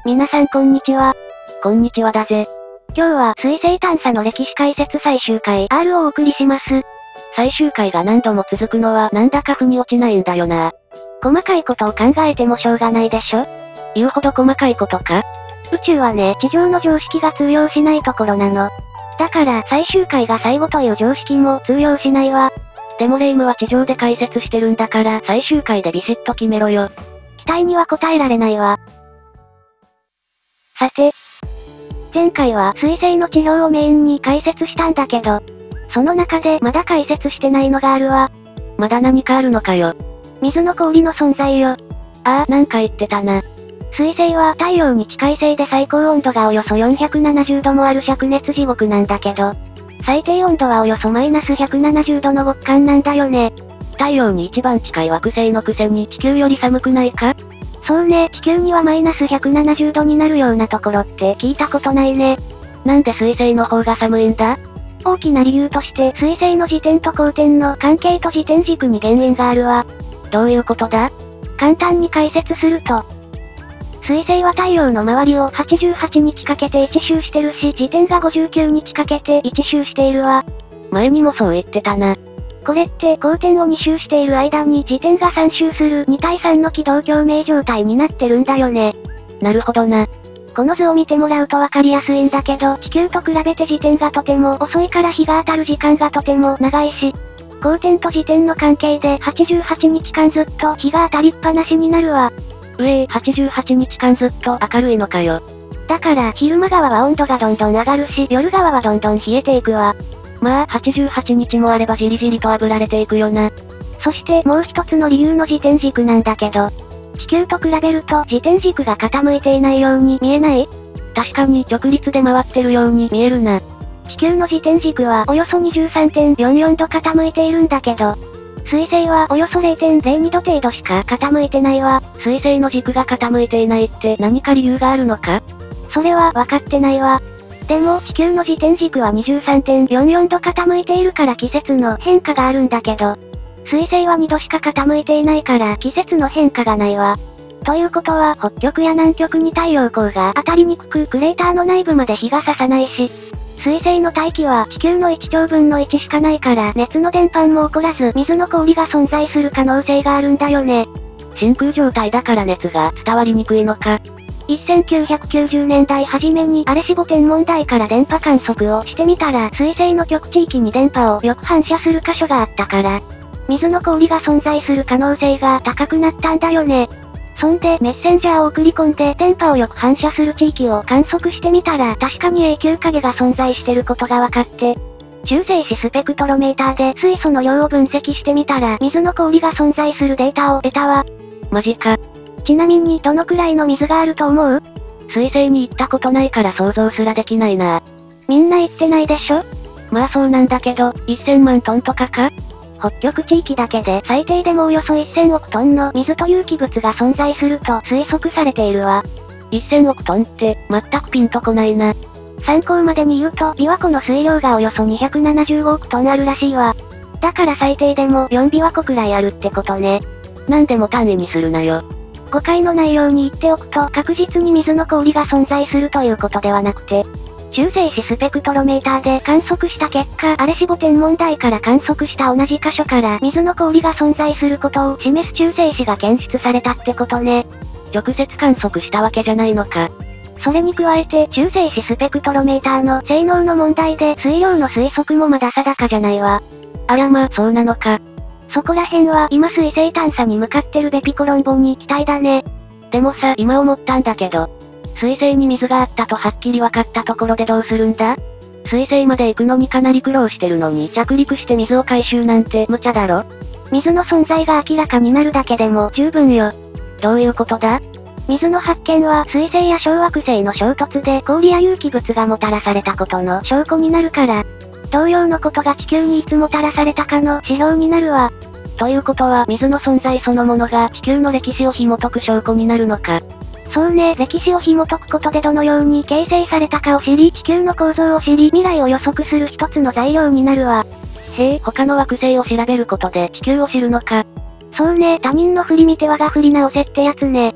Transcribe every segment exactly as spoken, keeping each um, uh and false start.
皆さんこんにちは。 こんにちはだぜ。 今日は水星探査の歴史解説最終回 アール をお送りします。 最終回が何度も続くのはなんだか腑に落ちないんだよな。 細かいことを考えてもしょうがないでしょ。 言うほど細かいことか？ 宇宙はね、地上の常識が通用しないところなの。だから最終回が最後という常識も通用しないわ。 でもレイムは地上で解説してるんだから最終回でビシッと決めろよ。 期待には応えられないわ。さて、前回は水星の地表をメインに解説したんだけど、その中でまだ解説してないのがあるわ。 まだ何かあるのかよ。 水の氷の存在よ。 ああ、なんか言ってたな。 水星は太陽に近いせいで最高温度がおよそよんひゃくななじゅうどもある灼熱地獄なんだけど、最低温度はおよそマイナスひゃくななじゅうどの極寒なんだよね。 太陽に一番近い惑星のくせに地球より寒くないか？ そうね、地球にはマイナスひゃくななじゅうどになるようなところって聞いたことないね。 なんで水星の方が寒いんだ？ 大きな理由として水星の自転と公転の関係と自転軸に原因があるわ。 どういうことだ？ 簡単に解説すると、水星は太陽の周りをはちじゅうはちにちかけて一周してるし、自転がごじゅうきゅうにちかけて一周しているわ。 前にもそう言ってたな。 これって公転をに周している間に自転がさん周するに対さんの軌道共鳴状態になってるんだよね。 なるほどな。 この図を見てもらうとわかりやすいんだけど、地球と比べて自転がとても遅いから日が当たる時間がとても長いし、公転と自転の関係ではちじゅうはちにちかんずっと日が当たりっぱなしになるわ。 うえー、はちじゅうはちにちかんずっと明るいのかよ。 だから昼間側は温度がどんどん上がるし、夜側はどんどん冷えていくわ。 まあ、はちじゅうはちにちもあればじりじりと炙られていくよな。 そしてもう一つの理由の自転軸なんだけど、地球と比べると自転軸が傾いていないように見えない？ 確かに直立で回ってるように見えるな。 地球の自転軸はおよそ にじゅうさんてんよんよんど傾いているんだけど、水星はおよそ れいてんぜろにど程度しか傾いてないわ。 水星の軸が傾いていないって何か理由があるのか？ それは分かってないわ。でも地球の自転軸は にじゅうさんてんよんよんど傾いているから季節の変化があるんだけど、水星はにどしか傾いていないから季節の変化がないわ。ということは北極や南極に太陽光が当たりにくく、クレーターの内部まで日が差さないし、水星の大気は地球のいちちょうぶんのいちしかないから熱の伝播も起こらず水の氷が存在する可能性があるんだよね。 真空状態だから熱が伝わりにくいのか。 せんきゅうひゃくきゅうじゅうねんだい初めにアレシボ天文台から電波観測をしてみたら水星の極地域に電波をよく反射する箇所があったから、水の氷が存在する可能性が高くなったんだよね。そんでメッセンジャーを送り込んで電波をよく反射する地域を観測してみたら確かに永久影が存在してることが分かって、中性子スペクトロメーターで水素の量を分析してみたら水の氷が存在するデータを得たわ。 マジか。 ちなみにどのくらいの水があると思う？ 水星に行ったことないから想像すらできないな。 みんな行ってないでしょ？ まあそうなんだけど、せんまんトンとかか？ 北極地域だけで最低でもおよそせんおくトンの水と有機物が存在すると推測されているわ。 せんおくトンって全くピンとこないな。 参考までに言うと琵琶湖の水量がおよそにひゃくななじゅうごおくトンあるらしいわ。だから最低でもよん琵琶湖くらいあるってことね。 なんでも単位にするなよ。 誤解のないように言っておくと確実に水の氷が存在するということではなくて、中性子スペクトロメーターで観測した結果、アレシボ天文台から観測した同じ箇所から水の氷が存在することを示す中性子が検出されたってことね。 直接観測したわけじゃないのか。 それに加えて中性子スペクトロメーターの性能の問題で水量の推測もまだ定かじゃないわ。 あらまあそうなのか。 そこら辺は今水星探査に向かってるベピコロンボに期待だね。 でもさ、今思ったんだけど、水星に水があったとはっきり分かったところでどうするんだ？水星まで行くのにかなり苦労してるのに着陸して水を回収なんて無茶だろ？ 水の存在が明らかになるだけでも十分よ。 どういうことだ？ 水の発見は水星や小惑星の衝突で氷や有機物がもたらされたことの証拠になるから、同様のことが地球にいつもたらされたかの指標になるわ。 ということは水の存在そのものが地球の歴史を紐解く証拠になるのか。 そうね、歴史を紐解くことでどのように形成されたかを知り、地球の構造を知り、未来を予測する一つの材料になるわ。 へえ、他の惑星を調べることで地球を知るのか。 そうね、他人の振り見て我が振り直せってやつね。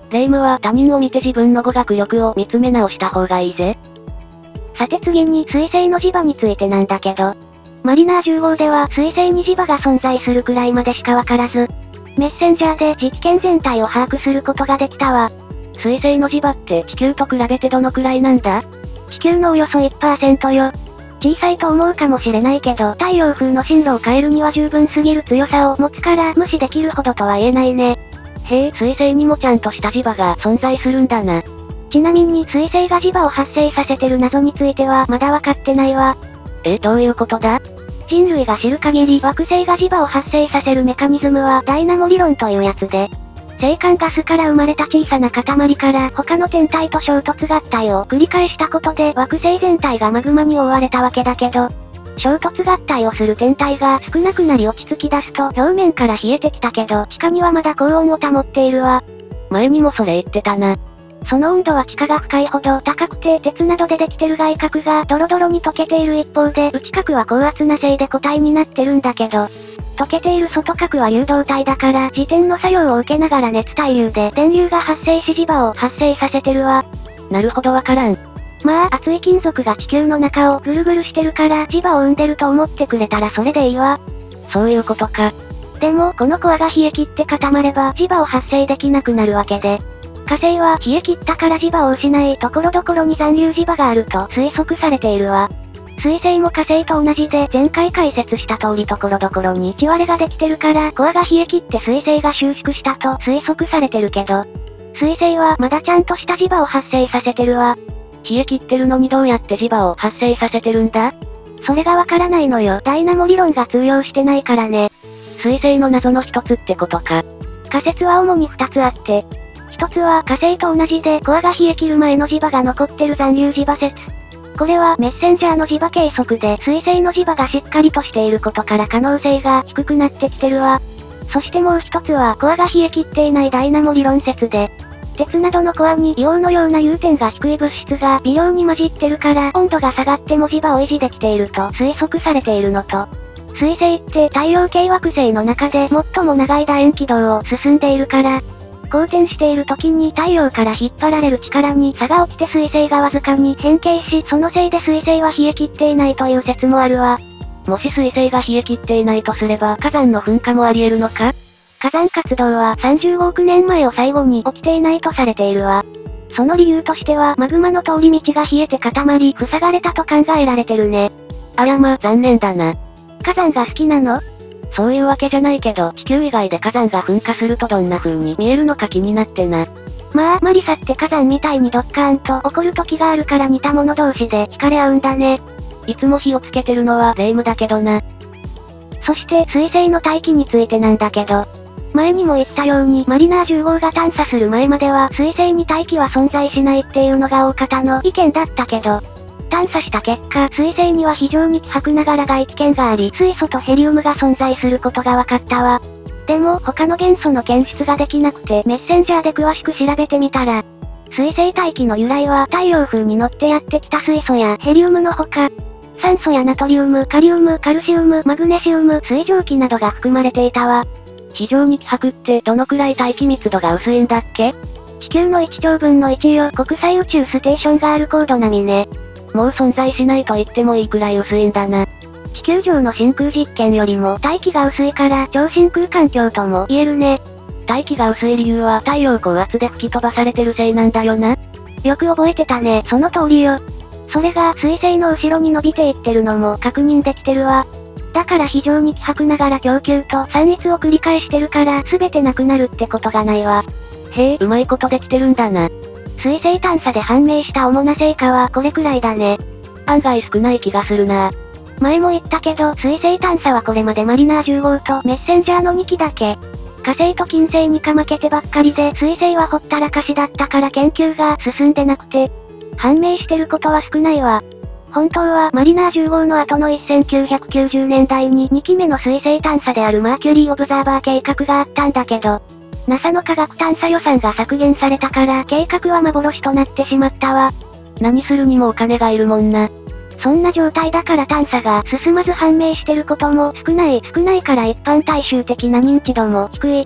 霊夢は他人を見て自分の語学力を見つめ直した方がいいぜ。 さて次に水星の磁場についてなんだけど、マリナーじゅう号では水星に磁場が存在するくらいまでしかわからず、メッセンジャーで磁気圏全体を把握することができたわ。 水星の磁場って地球と比べてどのくらいなんだ？ 地球のおよそ いちパーセント よ。小さいと思うかもしれないけど、太陽風の進路を変えるには十分すぎる強さを持つから無視できるほどとは言えないね。 へえ、水星にもちゃんとした磁場が存在するんだな。 ちなみに水星が磁場を発生させてる謎についてはまだわかってないわ。 え、どういうことだ？ 人類が知る限り惑星が磁場を発生させるメカニズムはダイナモ理論というやつで、星間ガスから生まれた小さな塊から他の天体と衝突合体を繰り返したことで惑星全体がマグマに覆われたわけだけど、衝突合体をする天体が少なくなり落ち着き出すと表面から冷えてきたけど地下にはまだ高温を保っているわ。 前にもそれ言ってたな。 その温度は地下が深いほど高くて鉄などでできてる外核がドロドロに溶けている一方で内核は高圧なせいで固体になってるんだけど、溶けている外核は流動体だから自転の作用を受けながら熱対流で電流が発生し磁場を発生させてるわ。 なるほどわからん。 まあ熱い金属が地球の中をぐるぐるしてるから磁場を生んでると思ってくれたらそれでいいわ。 そういうことか。 でもこのコアが冷え切って固まれば磁場を発生できなくなるわけで、火星は冷え切ったから磁場を失いところどころに残留磁場があると推測されているわ。水星も火星と同じで前回解説した通りところどころに地割れができてるからコアが冷え切って水星が収縮したと推測されてるけど、水星はまだちゃんとした磁場を発生させてるわ。 冷え切ってるのにどうやって磁場を発生させてるんだ？ それがわからないのよ。ダイナモ理論が通用してないからね。 水星の謎の一つってことか。 仮説は主に二つあって、一つは火星と同じでコアが冷え切る前の磁場が残ってる残留磁場説。これはメッセンジャーの磁場計測で水星の磁場がしっかりとしていることから可能性が低くなってきてるわ。そしてもう一つはコアが冷え切っていないダイナモ理論説で、鉄などのコアに硫黄のような融点が低い物質が微量に混じってるから温度が下がっても磁場を維持できていると推測されているのと、水星って太陽系惑星の中で最も長い楕円軌道を進んでいるから、公転している時に太陽から引っ張られる力に差が起きて水星がわずかに変形し、そのせいで水星は冷え切っていないという説もあるわ。 もし水星が冷え切っていないとすれば火山の噴火もあり得るのか？ 火山活動はさんじゅうごおくねんまえを最後に起きていないとされているわ。その理由としてはマグマの通り道が冷えて固まり塞がれたと考えられてるね。 あらまあ残念だな。 火山が好きなの？ そういうわけじゃないけど地球以外で火山が噴火するとどんな風に見えるのか気になってな。 まあマリサって火山みたいにドッカーンと起こる時があるから似た者同士で惹かれ合うんだね。 いつも火をつけてるのは霊夢だけどな。 そして水星の大気についてなんだけど、前にも言ったようにマリナーじゅう号が探査する前までは水星に大気は存在しないっていうのが大方の意見だったけど、探査した結果水星には非常に希薄ながら外気圏があり水素とヘリウムが存在することが分かったわ。でも他の元素の検出ができなくてメッセンジャーで詳しく調べてみたら、水星大気の由来は太陽風に乗ってやってきた水素やヘリウムのほか、酸素やナトリウム、カリウム、カルシウム、マグネシウム、水蒸気などが含まれていたわ。 非常に希薄ってどのくらい大気密度が薄いんだっけ？ 地球のいちちょうぶんのいちよ。国際宇宙ステーションガールコード並みね。 もう存在しないと言ってもいいくらい薄いんだな。 地球上の真空実験よりも大気が薄いから超真空環境とも言えるね。 大気が薄い理由は太陽高圧で吹き飛ばされてるせいなんだよな。 よく覚えてたね。その通りよ。それが水星の後ろに伸びていってるのも確認できてるわ。だから非常に希薄ながら供給と散逸を繰り返してるから全てなくなるってことがないわ。 へえ、うまいことできてるんだな。 水星探査で判明した主な成果はこれくらいだね。 案外少ない気がするな。 前も言ったけど水星探査はこれまでマリナーじゅう号とメッセンジャーのにきだけ。火星と金星にかまけてばっかりで水星はほったらかしだったから研究が進んでなくて、判明してることは少ないわ。本当はマリナーじゅう号の後のせんきゅうひゃくきゅうじゅうねんだいににきめの水星探査であるマーキュリーオブザーバー計画があったんだけど、ナサ の科学探査予算が削減されたから計画は幻となってしまったわ。 何するにもお金がいるもんな。 そんな状態だから探査が進まず判明してることも少ない少ないから一般大衆的な認知度も低い。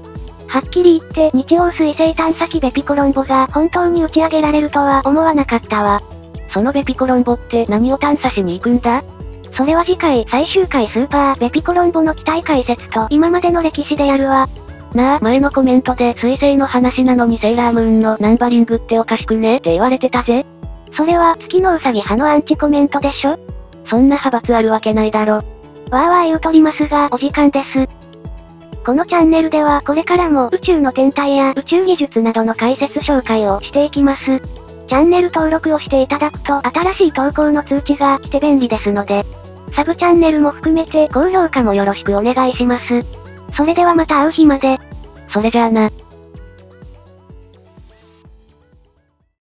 はっきり言って日曜水星探査機ベピコロンボが本当に打ち上げられるとは思わなかったわ。 そのベピコロンボって何を探査しに行くんだ？ それは次回最終回スーパーベピコロンボの機体解説と今までの歴史でやるわ。 なあ、前のコメントで水星の話なのにセーラームーンのナンバリングっておかしくねって言われてたぜ。 それは月のうさぎ派のアンチコメントでしょ？ そんな派閥あるわけないだろ。わーわー言うとりますがお時間です。このチャンネルではこれからも宇宙の天体や宇宙技術などの解説紹介をしていきます。チャンネル登録をしていただくと新しい投稿の通知が来て便利ですので、サブチャンネルも含めて高評価もよろしくお願いします。それではまた会う日まで。 それじゃあな。